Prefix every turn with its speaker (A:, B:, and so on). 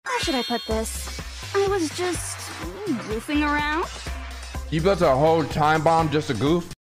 A: How should I put this? I was just goofing around.
B: You built a whole time bomb just to goof?